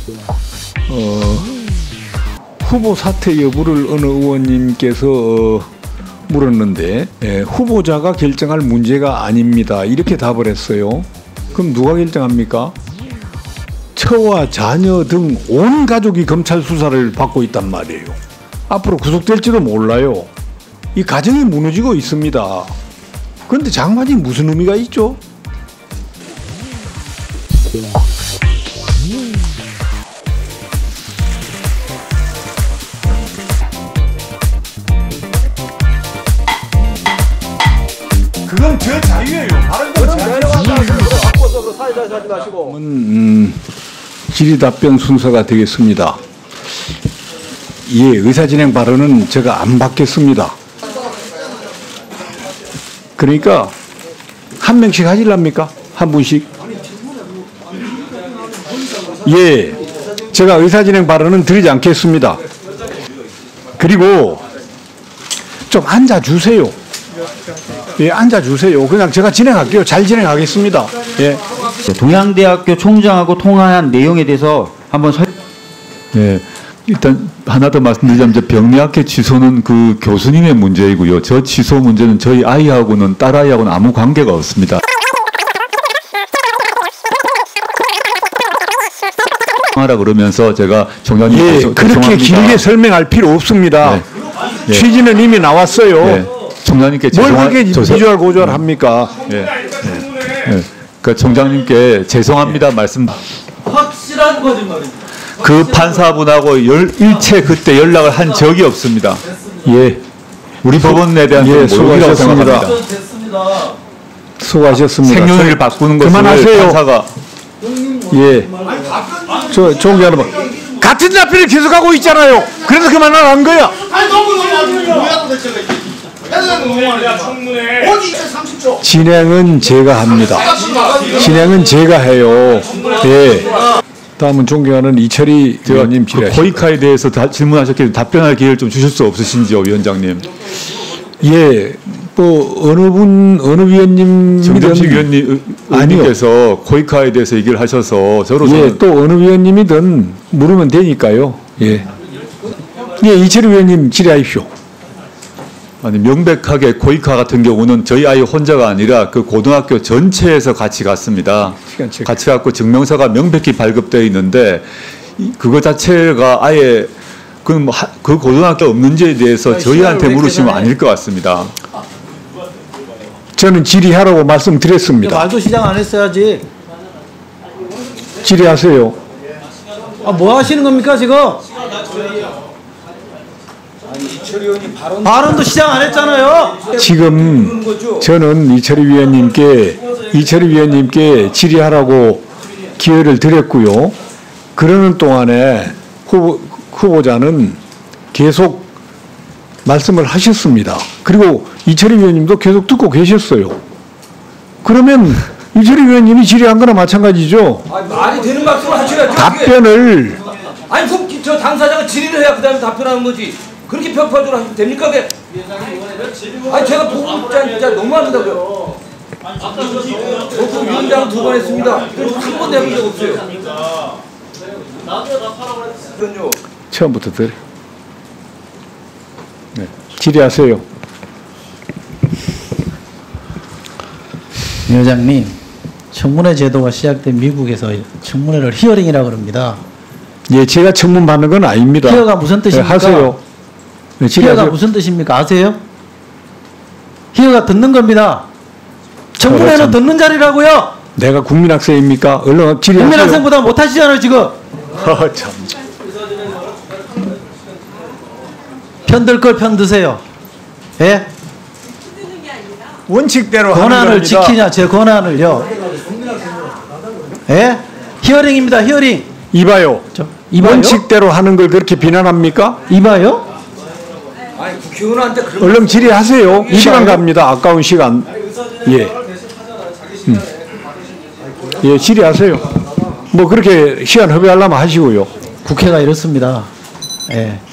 후보 사퇴 여부를 어느 의원님께서 물었는데 후보자가 결정할 문제가 아닙니다. 이렇게 답을 했어요. 그럼 누가 결정합니까? 처와 자녀 등 온 가족이 검찰 수사를 받고 있단 말이에요. 앞으로 구속될지도 몰라요. 이 가정이 무너지고 있습니다. 그런데 장관이 무슨 의미가 있죠? 그건 제 자유예요. 다른 건 바꿔서 사회자세 하지 마시고. 질의 답변 순서가 되겠습니다. 예, 의사진행 발언은 제가 안 받겠습니다. 그러니까 한 명씩 하실랍니까? 한 분씩? 예, 제가 의사진행 발언은 드리지 않겠습니다. 그리고 좀 앉아주세요. 예, 앉아주세요. 그냥 제가 진행할게요. 잘 진행하겠습니다. 예. 동양대학교 총장하고 통화한 내용에 대해서 한번 네, 일단 하나 더 말씀드리자면 병리학회 취소는 그 교수님의 문제이고요. 저 취소 문제는 저희 아이하고는 딸아이하고는 아무 관계가 없습니다. 하라 그러면서 제가 총장님 예, 그렇게 길게 설명할 필요 없습니다. 네. 취지는 이미 나왔어요. 네. 총장님께 뭘 그렇게 비주얼 고주얼 합니까? 네. 네. 그 총장님께 죄송합니다 말씀. 확실한 거짓말입니다. 그 판사분하고 일체 그때 연락을 한 적이 없습니다. 예, 우리 법원에 대한 예, 수고하셨습니다. 수고하셨습니다. 생존을 바꾸는 것을 그만하세요. 판사가 예, 저 존경하는 분 같은 답변을 계속하고 있잖아요. 그래서 그만하라는 거야. 진행은 제가 합니다. 진행은 제가 해요. 예. 다음은 존경하는 이철희 의원님 질의하십니다. 코이카에 대해서 질문하셨기에 답변할 기회를 좀 주실 수 없으신지요, 위원장님? 예, 뭐 어느 위원님이든 정점식 의원님께서 코이카에 대해서 얘기를 하셔서 저로서는 예, 또 어느 위원님이든 물으면 되니까요. 예, 예, 이철희 위원님 질의하십시오. 아니 명백하게 코이카 같은 경우는 저희 아이 혼자가 아니라 그 고등학교 전체에서 같이 갔습니다. 같이 갔고 증명서가 명백히 발급되어 있는데 그거 자체가 아예 그 고등학교 없는지에 대해서 저희한테 물으시면 아닐 것 같습니다. 저는 질의하라고 말씀드렸습니다. 말도 시작 안 했어야지. 질의하세요. 아, 뭐 하시는 겁니까 지금? 발언도 시작 안 했잖아요. 지금 저는 이철희 위원님께 질의하라고 기회를 드렸고요. 그러는 동안에 후보자는 계속 말씀을 하셨습니다. 그리고 이철희 위원님도 계속 듣고 계셨어요. 그러면 이철희 위원님이 질의한 거나 마찬가지죠. 말이 되는 말씀을 하셔야죠. 답변을 아니 그럼 저 당사자가 질의를 해야 그다음에 답변하는 거지. 그렇게 편파적으로 하시면 됩니까? 그게? 아니 제가 보고 진짜 너무합니다고요. 저도 위원장 2번 했습니다. 한 번도 해본 적 없어요. 처음부터 들어. 네. 질의하세요. 위원장님, 청문회 제도가 시작된 미국에서 청문회를 히어링이라고 합니다. 예, 제가 청문 받는 건 아닙니다. 히어가 무슨 뜻입니까? 네, 하세요. 네, 히어가 무슨 뜻입니까? 아세요? 히어가 듣는 겁니다. 청문회는 듣는 자리라고요. 내가 국민학생입니까? 얼른 질의하세요. 국민학생보다 못하시잖아요 지금. 참. 편들 걸 편드세요. 예? 원칙대로 권한을 지키냐 제 권한을요. 예? 히어링입니다. 히어링. 이봐요. 이봐요? 원칙대로 하는 걸 그렇게 비난합니까? 이봐요? 아니 국회의원한테 그런 얼른 질의하세요. 시간 갑니다. 아까운 시간. 예. 예, 질의하세요. 뭐 그렇게 시간 허비하려면 하시고요. 국회가 이렇습니다. 예.